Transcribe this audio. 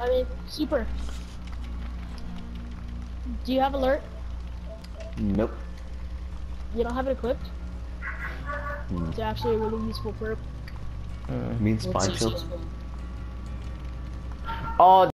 I mean, super. Do you have alert? Nope. You don't have it equipped? It's actually a really useful perk. Means What's spine its chill. useful? Oh.